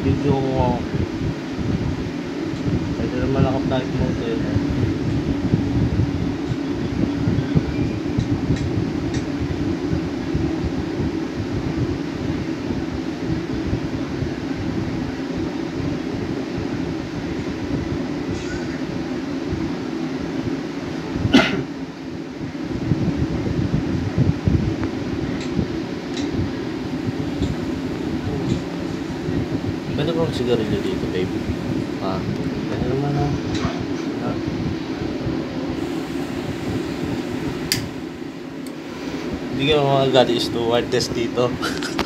Video ko ako. Pwede naman naka-flight mode eh. Pwede bang sigarilyo dito, babe? Ha? Pwede naman ha? Ha? Hindi ka mga God is to hard test dito.